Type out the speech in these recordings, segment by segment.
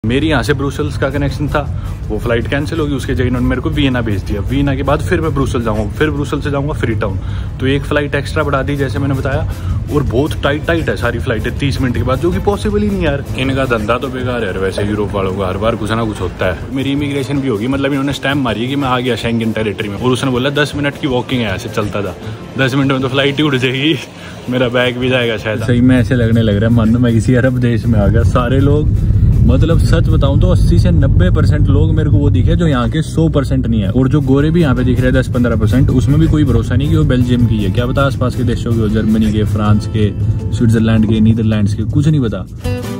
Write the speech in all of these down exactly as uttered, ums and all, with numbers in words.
मेरी यहाँ से ब्रुसेल्स का कनेक्शन था, वो फ्लाइट कैंसिल होगी, उसके जगह इन्होंने मेरे को वियना भेज दिया। वियना के बाद फिर मैं ब्रुसेल्स जाऊँगा, फिर ब्रुसेल्स से जाऊँगा फ्री टाउन, तो एक फ़्लाइट एक्स्ट्रा बढ़ा दी जैसे मैंने बताया। और बहुत टाइट टाइट है सारी फ्लाइटें तीस मिनट के बाद, जो कि पॉसिबल ही नहीं यार। इनका धंधा तो बेकार है वैसे, यूरोप वालों का हर बार कुछ ना कुछ होता है। मेरी इमिग्रेशन भी होगी, मतलब इन्होंने स्टैम्प मारी कि मैं आ गया शेंगेन टेरिटरी में, और उसने बोला दस मिनट की वॉकिंग है, ऐसे चलता था। दस मिनट में तो फ्लाइट ही उड़ जाएगी, मेरा बैग भी जाएगा शायद। सही में ऐसे लगने लग रहा है मानो मैं किसी अरब देश में आ गया। सारे लोग, मतलब सच बताऊं तो अस्सी से नब्बे परसेंट लोग मेरे को वो दिखे जो यहाँ के सौ परसेंट नहीं है। और जो गोरे भी यहाँ पे दिख रहे हैं दस पंद्रह परसेंट, उसमें भी कोई भरोसा नहीं कि वो बेल्जियम की है। क्या पता आसपास के देशों के, जर्मनी के, फ्रांस के, स्विट्जरलैंड के, नीदरलैंड्स के, कुछ नहीं पता।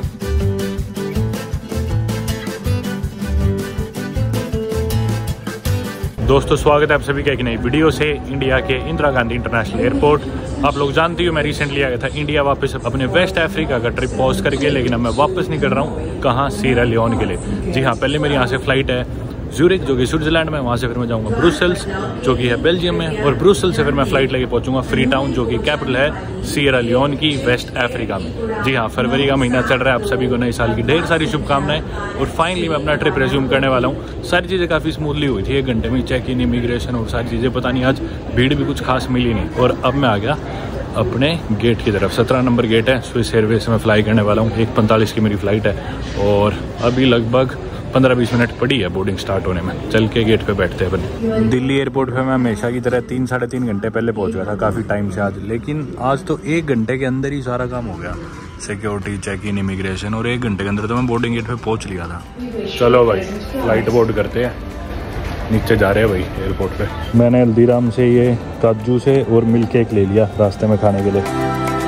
दोस्तों स्वागत है आप सभी का एक नई वीडियो से इंडिया के इंदिरा गांधी इंटरनेशनल एयरपोर्ट। आप लोग जानते हो मैं रिसेंटली आ गया था इंडिया वापस अपने वेस्ट अफ्रीका का ट्रिप पॉज करके, लेकिन अब मैं वापस नहीं कर रहा हूँ। कहाँ? सीरा लियोन के लिए। जी हाँ, पहले मेरी यहाँ से फ्लाइट है ज्यूरिख जो कि स्विट्जरलैंड में, वहाँ से फिर मैं जाऊँगा ब्रुसेल्स जो कि है बेल्जियम में, और ब्रुसेल्स से फिर मैं फ्लाइट लेके पहुँचूंगा फ्री टाउन जो कि कैपिटल है सीरा लियोन की, वेस्ट अफ्रीका में। जी हाँ, फरवरी का महीना चल रहा है, आप सभी को नए साल की ढेर सारी शुभकामनाएं। और फाइनली मैं अपना ट्रिप रिज्यूम करने वाला हूँ। सारी चीज़ें काफ़ी स्मूथली हुई थी, एक घंटे में चेक इन, इमिग्रेशन और सारी चीज़ें। पता नहीं आज भीड़ भी कुछ खास मिली नहीं। और अब मैं आ गया अपने गेट की तरफ। सत्रह नंबर गेट है, स्विस एयरवेज से मैं फ्लाई करने वाला हूँ। एक पैंतालीस की मेरी फ़्लाइट है और अभी लगभग पंद्रह बीस मिनट पड़ी है बोर्डिंग स्टार्ट होने में। चल के गेट पे बैठते हैं अपन। दिल्ली एयरपोर्ट पे मैं हमेशा की तरह तीन साढ़े तीन घंटे पहले पहुंच गया था, काफ़ी टाइम से आज। लेकिन आज तो एक घंटे के अंदर ही सारा काम हो गया, सिक्योरिटी, चेक इन, इमिग्रेशन, और एक घंटे के अंदर तो मैं बोर्डिंग गेट पे पहुंच लिया था। चलो भाई फ्लाइट बोर्ड करते हैं, नीचे जा रहे हैं भाई एयरपोर्ट पे। मैंने हल्दीराम से ये काजू से और मिल्क केक ले लिया रास्ते में खाने के लिए।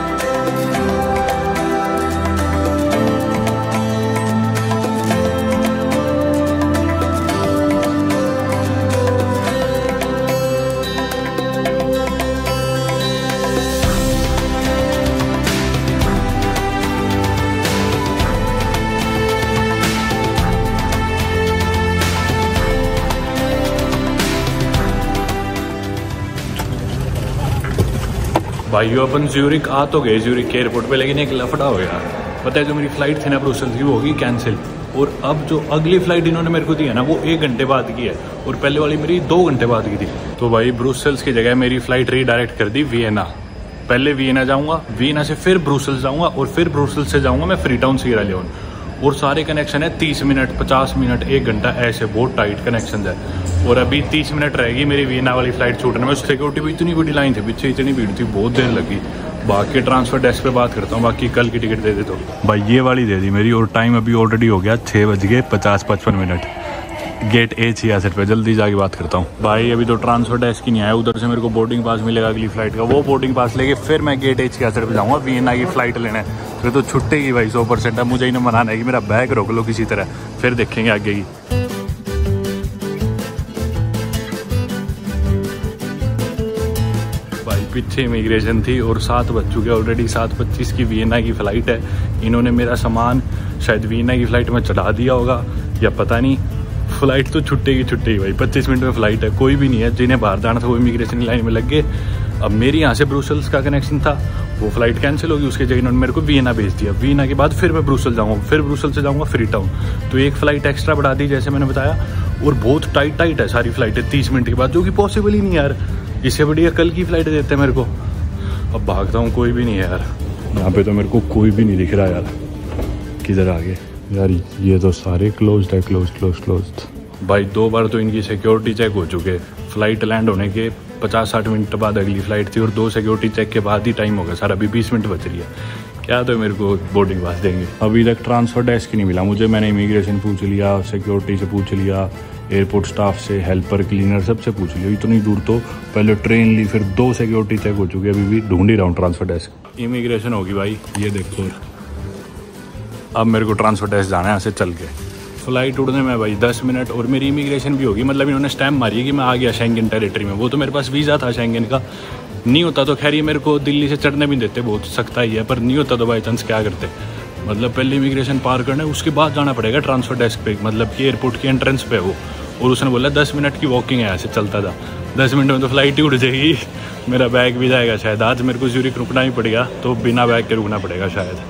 भाइयों अपन ज्यूरिख आ तो गए ज्यूरिख के एयरपोर्ट पे, लेकिन एक लफड़ा हो गया। पता है जो मेरी फ्लाइट थी ना ब्रुसेल्स की, वो होगी कैंसिल। और अब जो अगली फ्लाइट इन्होंने मेरे को दी है ना, वो एक घंटे बाद की है, और पहले वाली मेरी दो घंटे बाद की थी। तो भाई ब्रुसेल्स की जगह मेरी फ्लाइट रीडायरेक्ट कर दी वियना। पहले वियना जाऊँगा, वियना से फिर ब्रुसेल्स जाऊँगा, और फिर ब्रुसेल्स से जाऊँगा मैं फ्री टाउन सीरा लियोन। और सारे कनेक्शन है तीस मिनट, पचास मिनट, एक घंटा, ऐसे बहुत टाइट कनेक्शन है। और अभी तीस मिनट रहेगी मेरी वियना वाली फ्लाइट छूटने में। सिक्योरिटी भी इतनी बड़ी लाइन थी पीछे, इतनी भीड़ थी, बहुत देर लगी। बाकी ट्रांसफर डेस्क पे बात करता हूँ, बाकी कल की टिकट दे दे तो भाई ये वाली दे दी मेरी। और टाइम अभी ऑलरेडी हो गया छः बज गए पचास पचपन मिनट। गेट ए छियासठ पे जल्दी जाके बात करता हूँ भाई। अभी तो ट्रांसफर डेस्क ही नहीं आया, उधर से मेरे को बोर्डिंग पास मिलेगा अगली फ्लाइट का, वो बोर्डिंग पास लेके फिर मैं गेट ए छियासठ पे जाऊँगा वियना की फ्लाइट लेने। फिर तो छुट्टेगी भाई सौ परसेंट। अब मुझे इन्हें मनाना है कि मेरा बैग रोक लो किसी तरह, फिर देखेंगे आगे ही। पीछे इमिग्रेशन थी और सात बज चुके ऑलरेडी, सात पच्चीस की वियना की फ़्लाइट है। इन्होंने मेरा सामान शायद वियना की फ़्लाइट में चढ़ा दिया होगा या पता नहीं। फ़्लाइट तो छुट्टेगी छुट्टेगी भाई, पच्चीस मिनट में फ़्लाइट है। कोई भी नहीं है जिन्हें बाहर जाना था वो इमिग्रेशन की लाइन में लग गए। अब मेरी यहाँ से ब्रुसेल्स का कनेक्शन था, वो फ़्लाइट कैंसिल होगी, उसके जगह इन्होंने मेरे को वियना भेज दिया। वियना के बाद फिर मैं ब्रुसेल्स जाऊँगा, फिर ब्रुसेल्स से जाऊँगा फ्री टाउन, तो एक फ़्लाइट एक्स्ट्रा बढ़ा दी जैसे मैंने बताया। और बहुत टाइट टाइट है सारी फ्लाइटें तीस मिनट के बाद, जो कि पॉसिबल ही नहीं यार। इससे बढ़िया कल की फ्लाइट देते हैं मेरे को। अब भागता हूँ, कोई भी नहीं है यार यहाँ पे, तो मेरे को कोई भी नहीं दिख रहा यार। किधर आ गए यार? ये तो सारे क्लोज्ड है, क्लोज क्लोज क्लोज्ड भाई। दो बार तो इनकी सिक्योरिटी चेक हो चुके। फ्लाइट लैंड होने के पचास साठ मिनट बाद अगली फ्लाइट थी, और दो सिक्योरिटी चेक के बाद ही टाइम हो गया सारा। अभी बीस मिनट बच रही है, क्या तो मेरे को बोर्डिंग पास देंगे। अभी तक ट्रांसफर डेस्क ही नहीं मिला मुझे। मैंने इमिग्रेशन पूछ लिया, सिक्योरिटी से पूछ लिया, एयरपोर्ट स्टाफ से, हेल्पर, क्लीनर, सबसे पूछ लिया। इतनी दूर तो पहले ट्रेन ली, फिर दो सिक्योरिटी चेक हो चुके। अभी भी ढूंढ ही रहा हूँ ट्रांसफर डेस्क। इमिग्रेशन होगी भाई, ये देखो। अब मेरे को ट्रांसफर डेस्क जाना है यहाँ से चल के। फ्लाइट उड़ने में भाई दस मिनट, और मेरी इमिग्रेशन भी होगी, मतलब इन्होंने स्टैम्प मारी है कि मैं आ गया शेंगेन टेरिटरी में। वो तो मेरे पास वीज़ा था शेंगेन का, नहीं होता तो खैर ये मेरे को दिल्ली से चढ़ने भी देते, बहुत सख्ता ही है, पर नहीं होता तो बाई चांस क्या करते। मतलब पहले इमिग्रेशन पार करना है, उसके बाद जाना पड़ेगा ट्रांसफर डेस्क पे, मतलब कि एयरपोर्ट की एंट्रेंस पे वो। और उसने बोला दस मिनट की वॉकिंग है, ऐसे चलता था। दस मिनट में तो फ्लाइट ही उड़ जाएगी, मेरा बैग भी जाएगा शायद। आज मेरे को ज्यूरिख रुकना ही पड़ेगा, तो बिना बैग के रुकना पड़ेगा शायद।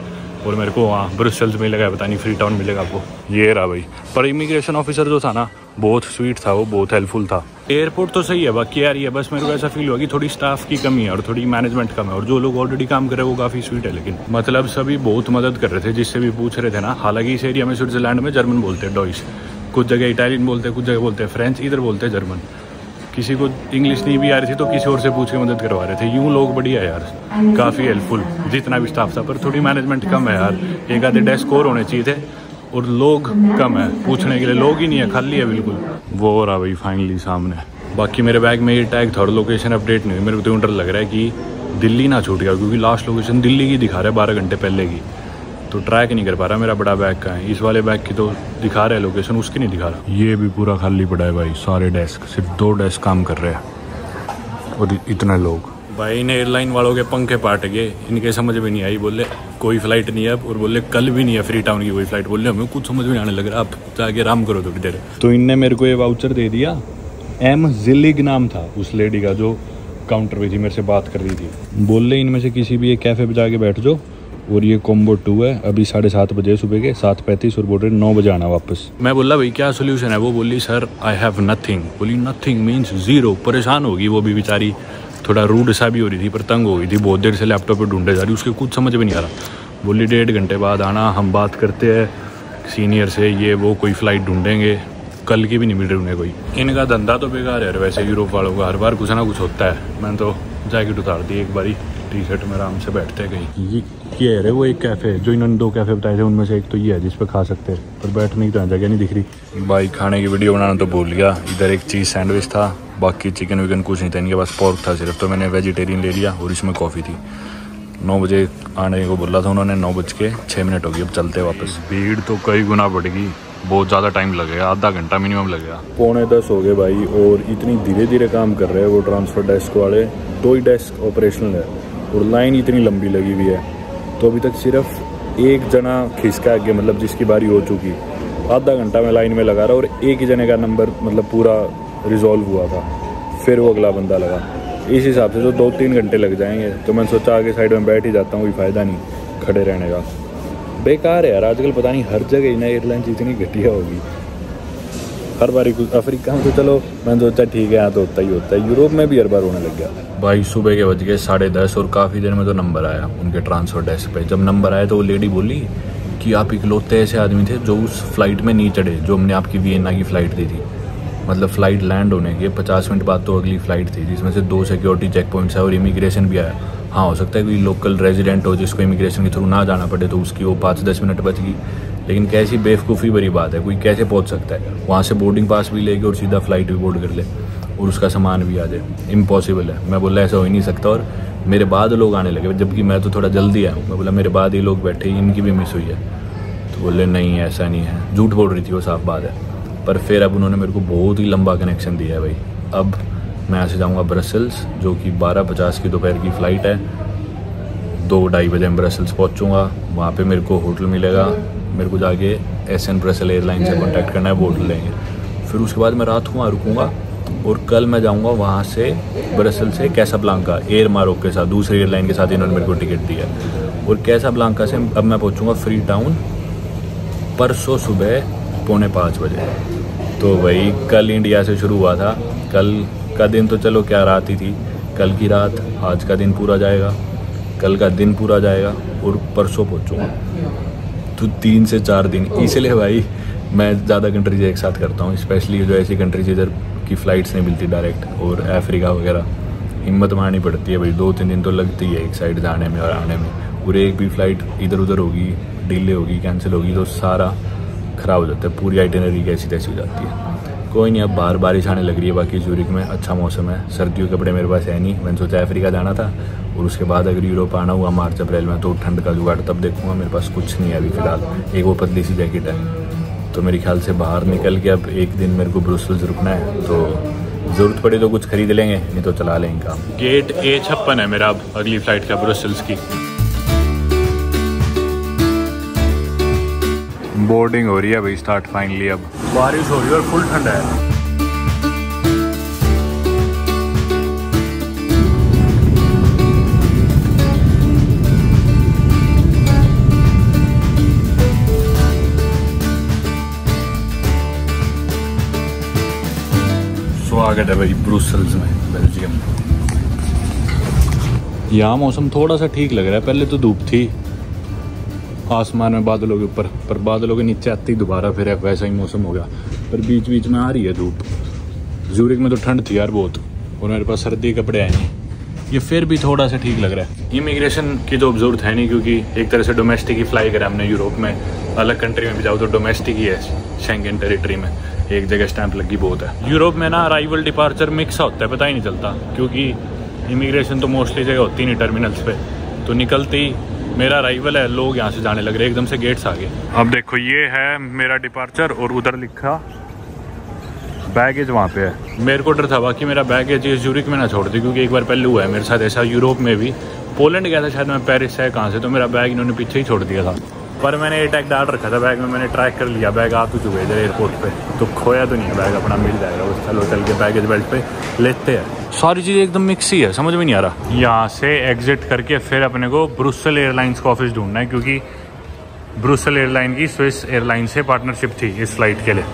और मेरे को वहाँ ब्रसेल्स मिलेगा, पता नहीं फ्री टाउन मिलेगा आपको। ये रहा भाई। पर इमिग्रेशन ऑफिसर जो था ना बहुत स्वीट था, वो बहुत हेल्पफुल था। एयरपोर्ट तो सही है, बाकी यार ये बस मेरे को ऐसा फील हुआ कि थोड़ी स्टाफ की कमी है और थोड़ी मैनेजमेंट कम है, और जो लोग ऑलरेडी काम कर रहे हैं वो काफ़ी स्वीट है। लेकिन मतलब सभी बहुत मदद कर रहे थे, जिससे भी पूछ रहे थे ना। हालांकि इस एरिया में स्विट्जरलैंड में जर्मन बोलते हैं, डॉइश, कुछ जगह इटालियन बोलते हैं, कुछ जगह बोलते हैं फ्रेंच, इधर बोलते हैं जर्मन। किसी को इंग्लिश नहीं भी आ रही थी तो किसी और से पूछ के मदद करवा रहे थे। यूँ लोग बढ़िया यार, काफ़ी हेल्पफुल जितना भी स्टाफ था। पर थोड़ी मैनेजमेंट कम है यार, एक आधे डेस्क और होने चाहिए थे, और लोग कम है पूछने के लिए, लोग ही नहीं है, खाली है बिल्कुल। वो हो रहा भाई फाइनली सामने। बाकी मेरे बैग में ये टैग था और लोकेशन अपडेट नहीं हुई। मेरे को तो डर लग रहा है कि दिल्ली ना छूट गया, क्योंकि लास्ट लोकेशन दिल्ली की दिखा रहा है बारह घंटे पहले की, तो ट्रैक नहीं कर पा रहा मेरा बड़ा बैग का है। इस वाले बैग की तो दिखा रहा है लोकेशन, उसकी नहीं दिखा रहा। ये भी पूरा खाली पड़ा है भाई, सारे डेस्क, सिर्फ दो डेस्क काम कर रहे हैं और इतने लोग। भाई इन एयरलाइन वालों के पंखे पाट गए, इनके समझ में नहीं आई। बोले कोई फ्लाइट नहीं है अब, और बोले कल भी नहीं है फ्री टाउन की कोई फ्लाइट। बोले हमें कुछ समझ में आने लग रहा, आप जाके आराम करो थोड़ी देर। तो इनने मेरे को ये वाउचर दे दिया, एम जिलिग नाम था उस लेडी का जो काउंटर पे थी, मेरे से बात कर रही थी। बोले इनमें से किसी भी एक कैफ़े पे जाके बैठ जाओ, और ये कॉम्बो टू है, अभी साढ़े सात बजे सुबह के, सात पैंतीस, और बोल रहे नौ बजे आना वापस। मैं बोला भाई क्या सोल्यूशन है? वो बोली सर आई हैव नथिंग। बोली नथिंग मीन्स जीरो। परेशान होगी वो भी बेचारी, थोड़ा रूड सा भी हो रही थी, पर तंग हो गई थी, बहुत देर से लैपटॉप पे ढूंढे जा रही, उसके कुछ समझ में नहीं आ रहा। बोली डेढ़ घंटे बाद आना, हम बात करते हैं सीनियर से, ये वो कोई फ़्लाइट ढूंढेंगे, कल की भी नहीं मिल रही उन्हें कोई। इनका धंधा तो बेकार है वैसे, यूरोप वालों का हर बार कुछ ना कुछ होता है। मैंने तो जैकेट उतार दी एक बारी, टी शर्ट में आराम से बैठते हैं कहीं। ये ये है वो एक कैफ़े, जो इन्होंने दो कैफ़े बताए थे उनमें से एक तो ये है जिस पे खा सकते हैं, पर बैठने की तो जगह नहीं दिख रही। भाई खाने की वीडियो बनाना तो भूल गया। इधर एक चीज़ सैंडविच था, बाकी चिकन विकन कुछ नहीं था, इनके पास पोर्क था सिर्फ, तो मैंने वेजिटेरियन ले लिया, और इसमें कॉफ़ी थी। नौ बजे आने को बोला था उन्होंने, नौ बज के छः मिनट हो गई, अब चलते वापस। भीड़ तो कई गुना बढ़ गई, बहुत ज़्यादा टाइम लगेगा, आधा घंटा मिनिमम लगेगा। पौने दस हो गए भाई, और इतनी धीरे धीरे काम कर रहे हैं वो ट्रांसफ़र डेस्क वाले। दो ही डेस्क ऑपरेशनल है और लाइन इतनी लंबी लगी हुई है, तो अभी तक सिर्फ एक जना खिसका आगे, मतलब जिसकी बारी हो चुकी। आधा घंटा में लाइन में लगा रहा, और एक ही जने का नंबर मतलब पूरा रिजॉल्व हुआ था, फिर वो अगला बंदा लगा। इस हिसाब से तो दो तीन घंटे लग जाएंगे, तो मैंने सोचा आगे साइड में बैठ ही जाता हूँ, कोई फ़ायदा नहीं खड़े रहने का। बेकार है यार आजकल, पता नहीं हर जगह ही ना एयरलाइंस इतनी घटिया होगी। हर बार अफ्रीका में तो चलो मैंने सोचा ठीक है, यहाँ तो होता ही होता है, यूरोप में भी हर बार होने लग गया। भाई सुबह के बज गए साढ़े दस, और काफ़ी देर में तो नंबर आया उनके ट्रांसफ़र डेस्क पे। जब नंबर आया तो वो लेडी बोली कि आप इकलौते ऐसे आदमी थे जो उस फ्लाइट में नहीं चढ़े, जो हमने आपकी वियना की फ़्लाइट दी थी। मतलब फ़्लाइट लैंड होने के पचास मिनट बाद तो अगली फ़्लाइट थी, जिसमें से दो सिक्योरिटी चेक पॉइंट्स है और इमिग्रेशन भी आया। हाँ हो सकता है कोई लोकल रेजिडेंट हो जिसको इमिग्रेशन के थ्रू ना जाना पड़े, तो उसकी वो पाँच दस मिनट बच गई। लेकिन कैसी बेवकूफ़ी भरी बात है, कोई कैसे पहुंच सकता है वहाँ से बोर्डिंग पास भी लेके और सीधा फ्लाइट भी बोर्ड कर ले और उसका सामान भी आ जाए? इम्पॉसिबल है। मैं बोला ऐसा हो ही नहीं सकता, और मेरे बाद लोग आने लगे, जबकि मैं तो थोड़ा जल्दी आया हूँ। मैं बोला मेरे बाद ही लोग बैठे, इनकी भी मिस हुई है। तो बोले नहीं ऐसा नहीं है, झूठ बोल रही थी वो, साफ बात है। पर फिर अब उन्होंने मेरे को बहुत ही लंबा कनेक्शन दिया है भाई। अब मैं यहाँ से जाऊँगा ब्रसेल्स, जो कि बारह पचास की दोपहर की फ़्लाइट है। दो ढाई बजे मैं ब्रसेल्स पहुँचूँगा, वहाँ पे मेरे को होटल मिलेगा। मेरे को जाके एस एन ब्रसेल एयरलाइन से कॉन्टैक्ट करना है, वो होटल लेंगे। फिर उसके बाद मैं रात को वहाँ रुकूँगा, और कल मैं जाऊँगा वहाँ से ब्रसेल से कैसाब्लांका एयर मारोक के साथ, दूसरी एयरलाइन के साथ इन्होंने मेरे को टिकट दिया। और कैसाब्लांका से अब मैं पहुँचूँगा फ्री टाउन परसों सुबह पौने पाँच बजे। तो वही कल इंडिया से शुरू हुआ था, कल का दिन तो चलो क्या रात ही थी, कल की रात, आज का दिन पूरा जाएगा, कल का दिन पूरा जाएगा, और परसों पहुँचूँगा। तो तीन से चार दिन, इसलिए भाई मैं ज़्यादा कंट्रीज एक साथ करता हूँ, स्पेशली जो ऐसी कंट्रीज इधर की फ़्लाइट्स नहीं मिलती डायरेक्ट, और अफ्रीका वगैरह। हिम्मत मारनी पड़ती है भाई, दो तीन दिन तो लगती है एक साइड जाने में और आने में। और एक भी फ़्लाइट इधर उधर होगी, डिले होगी, कैंसिल होगी, तो सारा ख़राब हो जाता है, पूरी आइटिनरी कैसी तैसी हो जाती है। कोई नहीं, अब बाहर बारिश आने लग रही है, बाकी ज़ूरिक में अच्छा मौसम है। सर्दियों के कपड़े मेरे पास है नहीं, मैंने सोचा अफ्रीका जाना था, और उसके बाद अगर यूरोप आना हुआ मार्च अप्रैल में तो ठंड का जुगाड़ तब देखूंगा। मेरे पास कुछ नहीं है अभी फ़िलहाल, एक वो पतली सी जैकेट है। तो मेरे ख्याल से बाहर निकल के अब एक दिन मेरे को ब्रुसेल्स रुकना है, तो ज़रूरत पड़ी तो कुछ खरीद लेंगे, नहीं तो चला लेंगे काम। गेट ए छप्पन है मेरा अब अगली फ़्लाइट का ब्रुसेल्स की। बोर्डिंग हो रही है भाई स्टार्ट फाइनली। अब बारिश हो रही है और फुल ठंड है। स्वागत है भाई ब्रुसेल्स में, बेल्जियम। यहाँ मौसम थोड़ा सा ठीक लग रहा है, पहले तो धूप थी आसमान में बादलों के ऊपर, पर बादलों के नीचे आते ही दोबारा फिर वैसा ही मौसम हो गया, पर बीच बीच में आ रही है धूप। ज़ूरिक में तो ठंड थी यार बहुत, और मेरे पास सर्दी के कपड़े आए नहीं। ये फिर भी थोड़ा सा ठीक लग रहा है। इमिग्रेशन की तो जरूरत है नहीं, क्योंकि एक तरह से डोमेस्टिक ही फ्लाई करा हमने यूरोप में। अलग कंट्री में भी जाओ तो डोमेस्टिक ही है, शेंगेन टेरिटरी में एक जगह स्टैंप लगी बहुत है। यूरोप में ना अराइवल डिपार्चर मिक्स होता है, पता ही नहीं चलता, क्योंकि इमिग्रेशन तो मोस्टली जगह होती नहीं टर्मिनल्स पे, तो निकलते ही मेरा अराइवल है, लोग यहाँ से जाने लग रहे, एकदम से गेट्स आ गए। अब देखो ये है मेरा डिपार्चर, और उधर लिखा बैगेज वहाँ पे है। मेरे को डर था बाकी मेरा बैगेज ये ज़ूरिक में ना छोड़ दी, क्योंकि एक बार पहले हुआ है मेरे साथ ऐसा यूरोप में भी। पोलैंड गया था शायद मैं, पेरिस है कहाँ से, तो मेरा बैग इन्होंने पीछे ही छोड़ दिया था, पर मैंने ए टैग डाल रखा था बैग में, मैंने ट्रैक कर लिया बैग आ तो चुके इधर एयरपोर्ट पे, तो खोया तो नहीं है बैग, अपना मिल जाएगा। बस चलो चल के बैगेज बेल्ट पे लेते हैं। सारी चीज़ें एकदम मिक्स ही है, समझ में नहीं आ रहा। यहाँ से एग्जिट करके फिर अपने को ब्रुसेल एयरलाइंस का ऑफिस ढूंढना है, क्योंकि ब्रुसेल एयरलाइन की स्विस एयरलाइन से पार्टनरशिप थी इस फ्लाइट के लिए।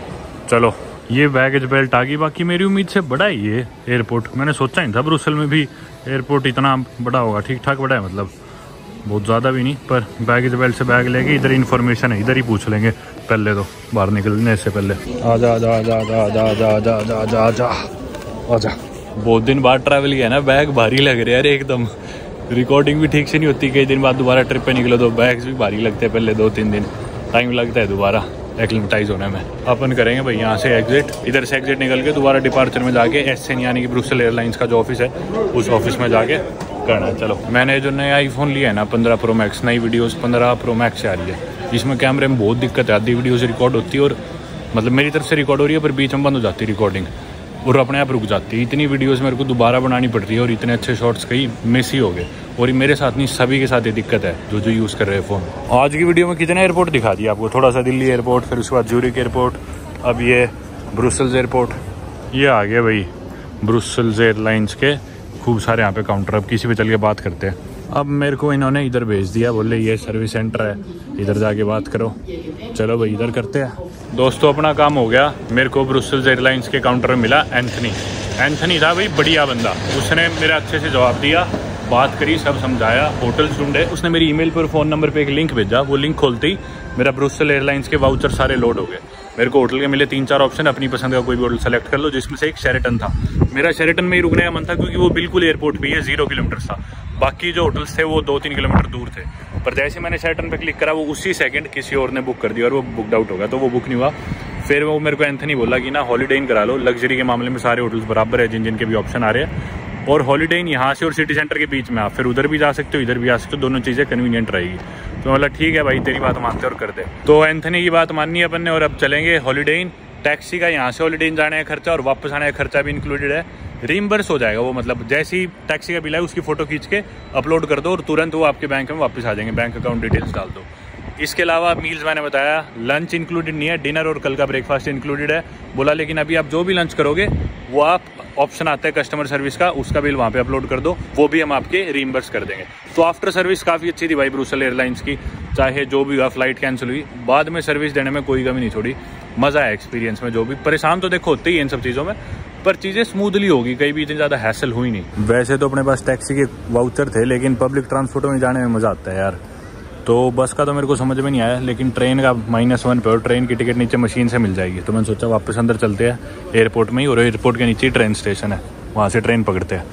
चलो ये बैगेज बेल्ट आ गई। बाकी मेरी उम्मीद से बड़ा है ये एयरपोर्ट, मैंने सोचा नहीं था ब्रुसेल में भी एयरपोर्ट इतना बड़ा होगा। ठीक ठाक बड़ा है, मतलब बहुत ज़्यादा भी नहीं, पर बैगेज बेल्ट से बैग लेके इधर इन्फॉर्मेशन है, इधर ही पूछ लेंगे पहले तो, बाहर निकलने से पहले। आजा आजा आजा आजा आजा आजा आजा आजा आजा आजा आजा। बहुत दिन बाद ट्रैवल किया ना, बैग भारी लग रहे हैं यार एकदम। रिकॉर्डिंग भी ठीक से नहीं होती, कई दिन बाद दोबारा ट्रिप पे निकलो तो बैग्स भी भारी लगते हैं, पहले दो तीन दिन टाइम लगता है दोबारा एक्लिमेटाइज होने में। अपन करेंगे भाई यहाँ से एग्जिट, इधर से एग्जिट निकल के दोबारा डिपार्चर में जाके एस एन यानी कि ब्रुसेल एयरलाइंस का जो ऑफिस है उस ऑफिस में जाके करना है। चलो मैंने जो नया आईफोन लिया है ना पंद्रह प्रो मैक्स, नई वीडियोस पंद्रह प्रो मैक्स से आ रही है। इसमें कैमरे में बहुत दिक्कत है, आधी वीडियो से रिकॉर्ड होती है, और मतलब मेरी तरफ से रिकॉर्ड हो रही है पर बीच में बंद हो जाती है रिकॉर्डिंग, और अपने आप रुक जाती है। इतनी वीडियोस मेरे को दोबारा बनानी पड़ रही है, और इतने अच्छे शॉट्स कई मिस ही हो गए, और मेरे साथ नहीं सभी के साथ ये दिक्कत है जो जो यूज़ कर रहे हैं फ़ोन। आज की वीडियो में कितने एयरपोर्ट दिखा दिया आपको, थोड़ा सा दिल्ली एयरपोर्ट, फिर उसके बाद ज़ूरिक एयरपोर्ट, अब ये ब्रुसेल्स एयरपोर्ट। ये आ गया भाई ब्रुसेल्स एयरलाइंस के खूब सारे यहाँ पे काउंटर। अब किसी पे चल के बात करते हैं। अब मेरे को इन्होंने इधर भेज दिया, बोले ये सर्विस सेंटर है, इधर जाके बात करो। चलो भाई इधर करते हैं। दोस्तों अपना काम हो गया, मेरे को ब्रुसेल्स एयरलाइंस के काउंटर में मिला एंथनी। एंथनी था भाई बढ़िया बंदा, उसने मेरा अच्छे से जवाब दिया, बात करी, सब समझाया, होटल ढूंढे। उसने मेरी ईमेल पर फ़ोन नंबर पे एक लिंक भेजा, वो लिंक खोलते ही मेरा ब्रुसेल एयरलाइंस के वाउचर सारे लोड हो गए। मेरे को होटल के मिले तीन चार ऑप्शन, अपनी पसंद का कोई भी होटल सेलेक्ट कर लो, जिसमें से एक शेरेटन था। मेरा शेरेटन में ही रुकने का मन था, क्योंकि वो बिल्कुल एयरपोर्ट पे ही है, जीरो किलोमीटर था। बाकी जो होटल्स थे वो दो तीन किलोमीटर दूर थे, पर जैसे मैंने शेरेटन पे क्लिक करा वो उसी सेकंड किसी और ने बुक कर दिया, और वो बुकड आउट हो गया, तो वो बुक नहीं हुआ। फिर वो मेरे को एंथनी बोला कि ना हॉलीडे इन करा लो, लग्जरी के मामले में सारे होटल्स बराबर है जिन जिन के भी ऑप्शन आ रहे हैं, और हॉलीडे इन यहाँ से और सिटी सेंटर के बीच में, आप फिर उधर भी जा सकते हो इधर भी आ सकते हो, दोनों चीज़ें कन्वीनियंट रहेगी। तो मतलब ठीक है भाई तेरी बात मानते और कर दे। तो एंथनी की बात माननी है अपन ने, और अब चलेंगे हॉलीडे इन। टैक्सी का यहाँ से हॉलीडे इन जाने का खर्चा और वापस आने का खर्चा भी इंक्लूडेड है, रीइंबर्स हो जाएगा वो, मतलब जैसे ही टैक्सी का बिल है उसकी फ़ोटो खींच के अपलोड कर दो और तुरंत वो आपके बैंक में वापस आ जाएंगे, बैंक अकाउंट डिटेल्स डाल दो। इसके अलावा मील्स मैंने बताया, लंच इंक्लूडेड नहीं है, डिनर और कल का ब्रेकफास्ट इंक्लूडेड है। बोला लेकिन अभी आप जो भी लंच करोगे वो आप ऑप्शन आता है कस्टमर सर्विस का, उसका बिल वहाँ पे अपलोड कर दो, वो भी हम आपके रीइंबर्स कर देंगे। तो आफ्टर सर्विस काफ़ी अच्छी थी भाई ब्रुसेल एयरलाइंस की, चाहे जो भी हुआ फ्लाइट कैंसिल हुई, बाद में सर्विस देने में कोई कमी नहीं छोड़ी। मज़ा आया एक्सपीरियंस में, जो भी परेशान तो देखो होते ही इन सब चीज़ों में, पर चीज़ें स्मूथली होगी, कहीं भी इतनी ज़्यादा हैसल हुई नहीं। वैसे तो अपने पास टैक्सी के वाउचर थे, लेकिन पब्लिक ट्रांसपोर्ट में जाने में मज़ा आता है यार। तो बस का तो मेरे को समझ में नहीं आया, लेकिन ट्रेन का माइनस वन पे, और ट्रेन की टिकट नीचे मशीन से मिल जाएगी। तो मैंने सोचा वापस अंदर चलते हैं एयरपोर्ट में ही, और एयरपोर्ट के नीचे ही ट्रेन स्टेशन है, वहाँ से ट्रेन पकड़ते हैं।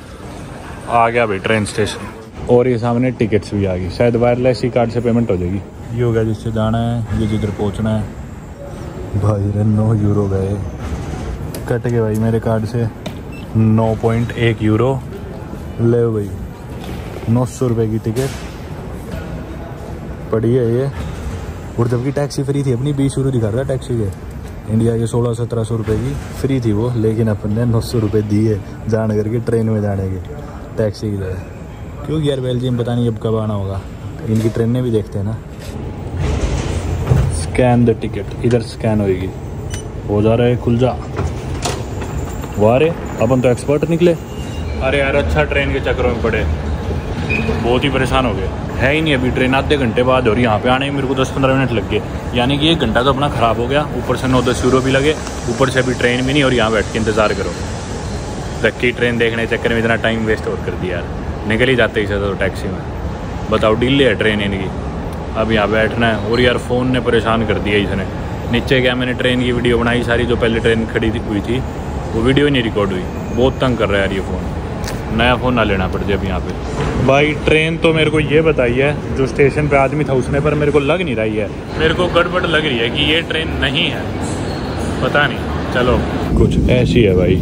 आ गया भाई ट्रेन स्टेशन, और ये सामने टिकट्स भी आ गई, शायद वायरलेस ही कार्ड से पेमेंट हो जाएगी। ये हो गया जिससे जाना है, ये जिधर पहुँचना है। भाई रे नौ यूरो गए, कट गए भाई मेरे कार्ड से नौ पॉइंट एक यूरो। ले भाई नौ सौ रुपये की टिकट पड़ी है ये, और जबकि टैक्सी फ्री थी अपनी, बीस यूरो दिखा रहा है टैक्सी के, इंडिया के सोलह सत्रह सौ रुपये की फ्री थी वो, लेकिन अपन ने नौ सौ रुपये दिए जान करके ट्रेन में जाने के टैक्सी की तरह। क्योंकि यार बेल्जियम पता नहीं अब कब आना होगा, इनकी ट्रेनें भी देखते हैं ना। स्कैन द टिकट, इधर स्कैन होएगी, हो जा रहा है, खुल जा। वाह रे अपन तो एक्सपर्ट निकले। अरे यार अच्छा ट्रेन के चक्करों में पड़े, बहुत ही परेशान हो गए। है ही नहीं अभी ट्रेन, आधे घंटे बाद और यहाँ पे आने में मेरे को दस पंद्रह मिनट लग गए, यानी कि एक घंटा तो अपना ख़राब हो गया, ऊपर से नौ दस यूरो भी लगे, ऊपर से अभी ट्रेन भी नहीं और यहाँ बैठ के इंतज़ार करो। धक्की ट्रेन देखने के चक्कर में इतना टाइम वेस्ट और कर दिया यार, निकल ही जाते ही तो टैक्सी में, बताओ डिले है ट्रेन इनकी। अब यहाँ बैठना है और यार फ़ोन ने परेशान कर दिया इसने। नीचे क्या मैंने ट्रेन की वीडियो बनाई सारी, जो पहले ट्रेन खड़ी थी हुई थी वो वीडियो ही नहीं रिकॉर्ड हुई, बहुत तंग कर रहा है यार ये फ़ोन, नया फ़ोन ना लेना पड़ जाए अब यहाँ पे। भाई ट्रेन तो मेरे को ये बताई है जो स्टेशन पे आदमी था उसने, पर मेरे को लग नहीं रही है, मेरे को गड़बड़ लग रही है कि ये ट्रेन नहीं है, पता नहीं, चलो कुछ ऐसी है भाई।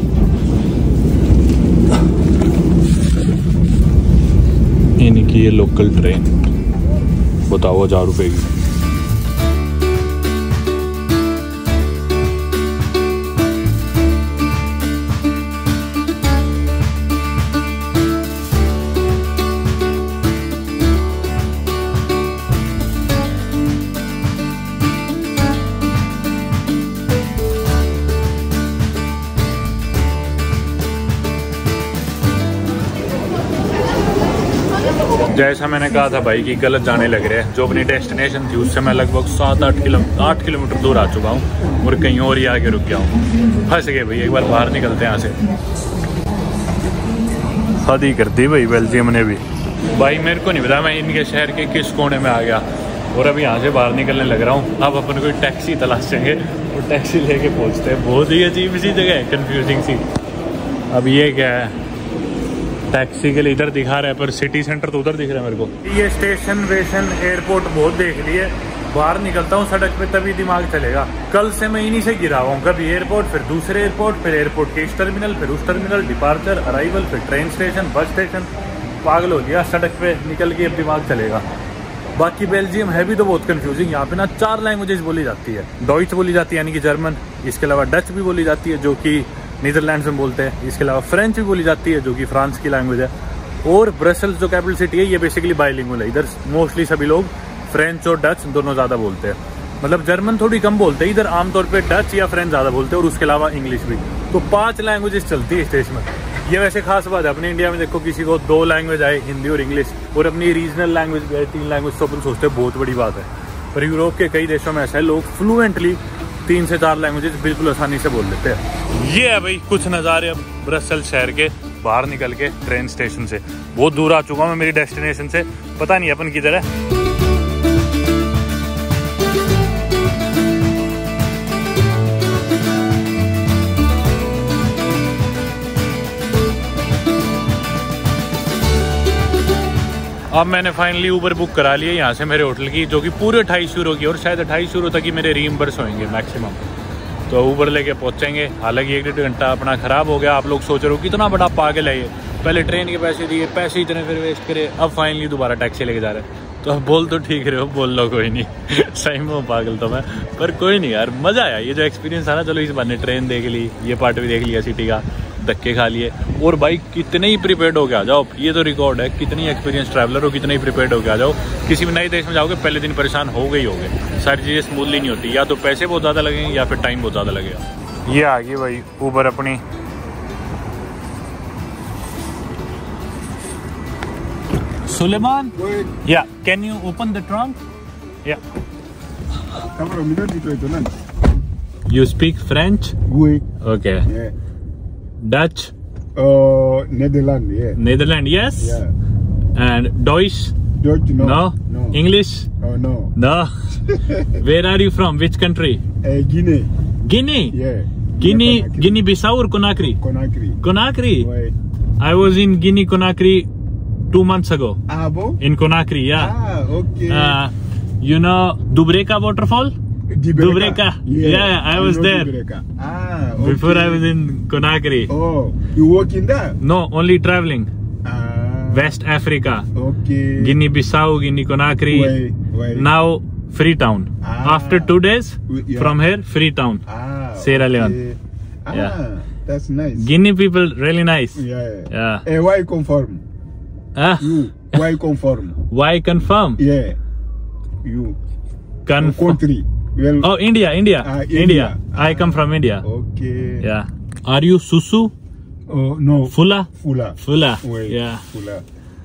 इनकी ये लोकल ट्रेन, बताओ हजार रुपये की। जैसा मैंने कहा था भाई कि गलत जाने लग रहे हैं, जो अपनी डेस्टिनेशन थी उससे मैं लगभग सात आठ किलो आठ किलोमीटर दूर आ चुका हूँ और कहीं और ही आगे रुक गया हूँ। फंस गए भाई, एक बार बाहर निकलते हैं यहाँ से। हद ही कर दी भाई बेल्जियम ने भी। भाई मेरे को नहीं पता मैं इनके शहर के किस कोने में आ गया और अभी यहाँ से बाहर निकलने लग रहा हूँ। अब अपन कोई टैक्सी तलाशेंगे और टैक्सी लेके पहुँचते हैं। बहुत ही अजीब सी जगह है, कन्फ्यूजिंग सी। अब ये क्या है, टैक्सी के लिए इधर दिखा रहा है पर सिटी सेंटर तो उधर दिख रहा है मेरे को। ये स्टेशन वेशन एयरपोर्ट बहुत देख लिए, बाहर निकलता हूँ सड़क पे तभी दिमाग चलेगा। कल से मैं इन्हीं से गिरा हुआ हूँ, कभी एयरपोर्ट फिर दूसरे एयरपोर्ट, फिर एयरपोर्ट के इस टर्मिनल, फिर उस टर्मिनल, डिपार्चर, अराइवल, फिर ट्रेन स्टेशन, बस स्टेशन। पागल हो गया, सड़क पे निकल के अब दिमाग चलेगा। बाकी बेल्जियम है भी तो बहुत कंफ्यूजिंग। यहाँ पे ना चार लैंग्वेजेस बोली जाती है। डॉइच बोली जाती है यानी कि जर्मन, इसके अलावा डच भी बोली जाती है जो कि नीदरलैंड्स में बोलते हैं, इसके अलावा फ्रेंच भी बोली जाती है जो कि फ्रांस की लैंग्वेज है, और ब्रसेल्स जो कैपिटल सिटी है ये बेसिकली बाइलिंगुअल है। इधर मोस्टली सभी लोग फ्रेंच और डच दोनों ज़्यादा बोलते हैं, मतलब जर्मन थोड़ी कम बोलते हैं, इधर आमतौर पे डच या फ्रेंच ज़्यादा बोलते हैं और उसके अलावा इंग्लिश भी। तो पांच लैंग्वेजेस चलती है इस देश में। ये वैसे खास बात है, अपने इंडिया में देखो किसी को दो लैंग्वेज आए, हिंदी और इंग्लिश, और अपनी रीजनल लैंग्वेज भी है तीन लैंग्वेज, तो अपन सोचते हैं बहुत बड़ी बात है। पर यूरोप के कई देशों में ऐसा है, लोग फ्लुएंटली तीन से चार लैंग्वेजेस बिल्कुल आसानी से बोल लेते हैं। ये है भाई कुछ नज़ारे अब ब्रसेल्स शहर के बाहर निकल के ट्रेन स्टेशन से। बहुत दूर आ चुका हूँ मैं मेरी डेस्टिनेशन से, पता नहीं अपन किधर है। अब मैंने फाइनली ऊबर बुक करा लिया यहाँ से मेरे होटल की, जो कि पूरे अट्ठाईस यूरो की, और शायद अट्ठाईस यूरो तक ही मेरे रीइंबर्स होंगे मैक्सिमम। तो ऊबर लेके पहुँचेंगे। हालांकि एक डेढ़ घंटा अपना ख़राब हो गया। आप लोग सोच रहे हो कितना बड़ा पागल है ये, पहले ट्रेन के पैसे दिए, पैसे इतने फिर वेस्ट करे, अब फाइनली दोबारा टैक्सी लेके जा रहे हैं। तो अब बोल तो ठीक रहे हो, बोल लो कोई नहीं सही में पागल तो मैं, पर कोई नहीं यार, मज़ा आया। ये जो एक्सपीरियंस था ना, चलो इस बहाने ट्रेन देख ली, ये पार्ट भी देख लिया सिटी का, धक्के खा लिए। और भाई कितने ही प्रिपेयर्ड होके आ जाओ, ये तो रिकॉर्ड है, कितनी एक्सपीरियंस ट्रैवलर हो कितने ही प्रिपेयर्ड होके आ जाओ। किसी भी नए देश में जाओगे पहले दिन परेशान हो गई होगे, सारी चीज़ें स्मूथली नहीं होती, या तो पैसे बहुत ज़्यादा लगेंगे या फिर टाइम बहुत ज़्यादा लगेगा। ये आ गई भाई ऊबर अपनी। Suleiman, yeah, can you open the trunk? Yeah. You speak French? Oui. Okay. Yeah. Dutch? Uh, Netherlands, yeah. Netherlands, yes. Yeah. And Deutsch? Deutsch, no. No. No. English? Oh, no. No. Where are you from? Which country? Uh, Guinea. Guinea? Yeah. Guinea, Conakry. Guinea-Bissau or Conakry? Conakry. Conakry? Ouais. I was in Guinea, Conakry two months ago. Ah, bon? In Conakry, yeah. Ah, okay. Uh, you know Dubreka waterfall? Dubreka. Dubreka. Yeah, Yeah, I was know there. Dubreka. Ah, okay. Before I was in Conakry. Oh, you work in there? No, only traveling. Ah. West Africa. Okay. Guinea-Bissau, Guinea-Conakry. Wait, wait. Now Freetown. Ah. After two days Yeah. from here, Freetown. Ah, Sierra okay. Leone. Ah, Yeah. that's nice. Guinea people really nice. Yeah. Yeah. Eh, why confirm? Ah, You, why confirm? why confirm? Yeah. You. Confirm. Country. Well, Oh, India, India, Ah, India. India. I come from India. okay. Yeah. Are you Susu? Oh, no. Fula? Fula. Fula. Wait, Yeah. Fula.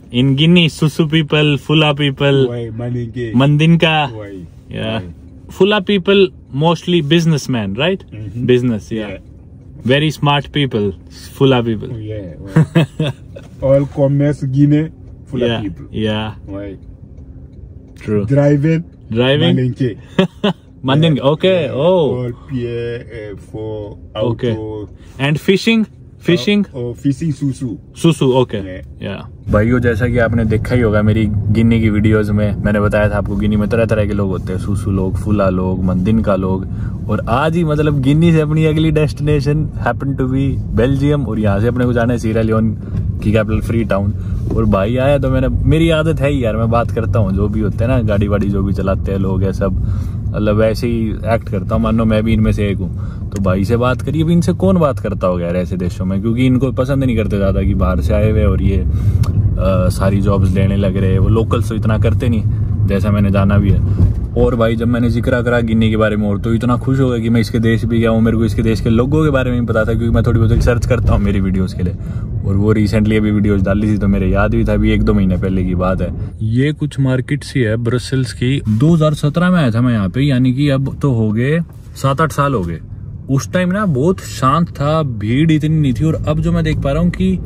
In Guinea, Susu people, Fula people, Why Malinke? Mandinka. Why? Yeah. Why? Fula people mostly businessmen, right? Mhm. Business, yeah. Very smart people, Fula people. Yeah. Why? All commerce Guinea full yeah, of people. yeah, Why? true. Driving. Driving? Malinke. Mandinka, okay, Yeah, oh, All Pierre uh, for okay. auto. And fishing? Fishing? Or fishing susu. सुसु okay या भाइयों, जैसा कि आपने देखा ही होगा मेरी गिनी की वीडियोस में, मैंने बताया था आपको गिनी में तरह तरह के लोग होते हैं, सुसु लोग, फुला लोग, मंदिनका लोग। और आज ही मतलब गिनी से अपनी अगली destination happen to be Belgium, और यहाँ से अपने को जाना है सीरा लियोन की कैपिटल फ्री टाउन। और भाई आया तो मैंने, मेरी आदत है ही यार, मैं बात करता हूँ जो भी होते हैं ना, गाड़ी वाड़ी जो भी चलाते हैं लोग है सब, मतलब वैसे ही एक्ट करता हूँ, मानो मैं भी इनमें से एक हूँ। तो भाई से बात करिए, अब इनसे कौन बात करता होगा यार ऐसे देशों में, क्योंकि इनको पसंद नहीं करते ज़्यादा कि बाहर से आए हुए और ये आ, सारी जॉब्स लेने लग रहे हैं। वो लोकल्स तो इतना करते नहीं, जैसा मैंने जाना भी है। और भाई जब मैंने जिक्र करा गिनी के बारे में, और तो इतना खुश हो गया कि मैं इसके देश भी गया हूँ, मेरे को इसके देश के लोगों के बारे में भी पता था, क्योंकि मैं थोड़ी बहुत रिसर्च करता हूँ मेरी वीडियोस के लिए। और वो रिसेंटली अभी वीडियोस डाली थी तो मेरे याद भी था, अभी एक दो महीने पहले की बात है। ये कुछ मार्केट सी है ब्रसेल्स की, दो हज़ार सत्रह में आया था मैं यहाँ पे, यानी कि अब तो हो गए सात आठ साल हो गए। उस टाइम ना बहुत शांत था, भीड़ इतनी नहीं थी। और अब जो मैं देख पा रहा हूँ कि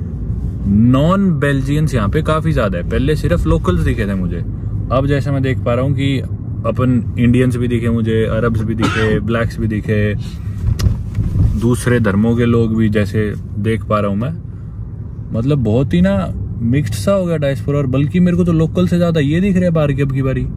नॉन बेल्जियंस यहाँ पे काफी ज्यादा है। पहले सिर्फ लोकल्स दिखे थे मुझे, अब जैसे मैं देख पा रहा हूँ कि अपन इंडियंस भी दिखे मुझे, अरब्स भी दिखे, ब्लैक्स भी दिखे, दूसरे धर्मों के लोग भी जैसे देख पा रहा हूँ मैं। मतलब बहुत ही ना मिक्स्ड सा हो गया डायस्पोरा। और बल्कि मेरे को तो लोकल से ज्यादा ये दिख रहे हैं बाहर की अब की बारी,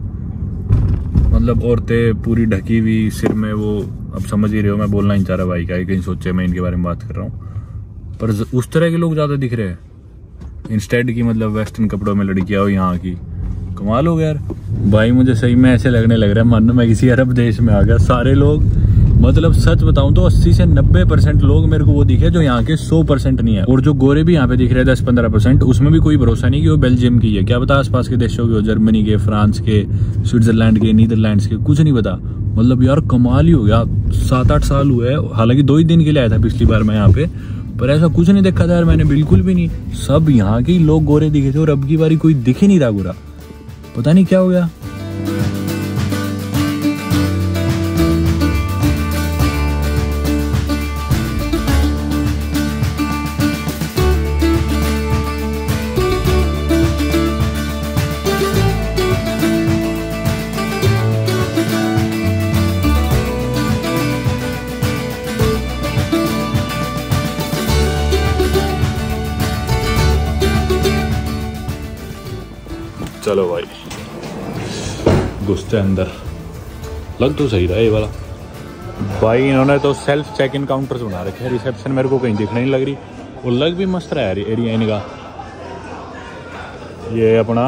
मतलब औरतें पूरी ढकी हुई, सिर में वो, अब समझ ही रहे हो मैं बोलना ही चाह रहा भाई, क्या कहीं सोचे मैं इनके बारे में बात कर रहा हूँ, पर उस तरह के लोग ज्यादा दिख रहे हैं इंस्टेड की, मतलब वेस्टर्न कपड़ों में लड़कियां हो यहाँ की। कमाल हो गया यार भाई, मुझे सही में ऐसे लगने लग रहा है मानो मैं किसी अरब देश में आ गया। सारे लोग, मतलब सच बताऊं तो अस्सी से नब्बे परसेंट लोग मेरे को वो दिखे जो यहाँ के सौ परसेंट नहीं है। और जो गोरे भी यहाँ पे दिख रहे हैं दस पंद्रह परसेंट, उसमें भी कोई भरोसा नहीं कि वो बेल्जियम की है, क्या पता आसपास के देशों के हो, जर्मनी के, फ्रांस के, स्विट्जरलैंड के, नीदरलैंड्स के, कुछ नहीं पता। मतलब यार कमाल ही हो गया, सात आठ साल हुए, हालांकि दो ही दिन के लिए आया था पिछली बार मैं यहाँ पे, पर ऐसा कुछ नहीं देखा था यार मैंने, बिल्कुल भी नहीं। सब यहाँ के लोग गोरे दिखे थे और अब की बारी कोई दिख ही नहीं रहा गोरा, पता नहीं क्या हो गया। चलो भाई घुसते अंदर, लग तो सही रहा है ये वाला। भाई इन्होंने तो सेल्फ चेक इन काउंटर्स बना रखे हैं, रिसेप्शन मेरे को कहीं दिखने नहीं लग रही, और लग भी मस्त रहा है एरिया इनका। ये अपना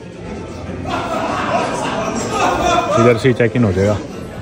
इधर से चेक इन हो जाएगा।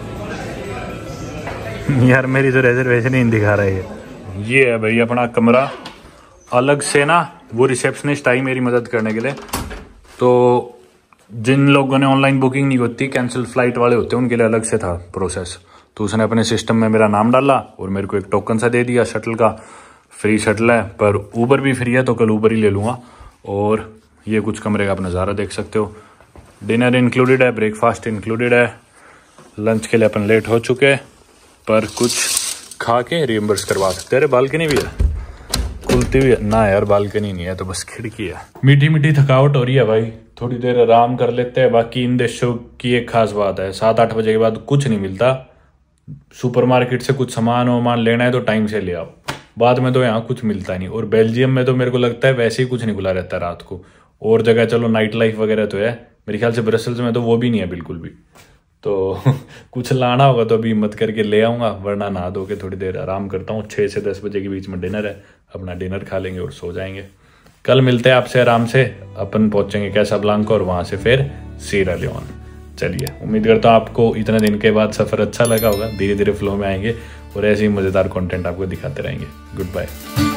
यार मेरी तो रिजर्वेशन ही दिखा रहा है। ये है भाई अपना कमरा, अलग से ना वो रिसेप्शनिस्ट आई मेरी मदद करने के लिए। तो जिन लोगों ने ऑनलाइन बुकिंग नहीं होती, कैंसिल फ्लाइट वाले होते हैं, उनके लिए अलग से था प्रोसेस। तो उसने अपने सिस्टम में मेरा नाम डाला और मेरे को एक टोकन सा दे दिया शटल का, फ्री शटल है, पर ऊबर भी फ्री है तो कल ऊबर ही ले लूँगा। और ये कुछ कमरे का आप नज़ारा देख सकते हो, डिनर इंक्लूडेड है, ब्रेकफास्ट इंक्लूडेड है, लंच के लिए अपन लेट हो चुके, पर कुछ खा के रिएम्बर्स करवा सकते हैं। अरे बालकनी भी है खुलती हुई ना यार, बालकनी नहीं है तो बस खिड़की है। मीठी मीठी थकावट हो रही है भाई, थोड़ी देर आराम कर लेते हैं। बाकी इन देशों की एक खास बात है, सात आठ बजे के बाद कुछ नहीं मिलता। सुपरमार्केट से कुछ सामान वामान लेना है तो टाइम से ले आओ, बाद में तो यहाँ कुछ मिलता नहीं। और बेल्जियम में तो मेरे को लगता है वैसे ही कुछ नहीं खुला रहता रात को। और जगह चलो नाइट लाइफ वगैरह तो है, मेरे ख्याल से ब्रसेल्स में तो वो भी नहीं है बिल्कुल भी। तो कुछ लाना होगा तो अभी हिम्मत करके ले आऊँगा, वरना नहा धो के थोड़ी देर आराम करता हूँ। छः से दस बजे के बीच में डिनर है, अपना डिनर खा लेंगे और सो जाएंगे। कल मिलते हैं आपसे आराम से, अपन पहुंचेंगे कैसाब्लांका और वहां से फिर सीरा लियोन। चलिए, उम्मीद करता हूँ आपको इतने दिन के बाद सफर अच्छा लगा होगा। धीरे धीरे फ्लो में आएंगे और ऐसे ही मजेदार कंटेंट आपको दिखाते रहेंगे। Good bye.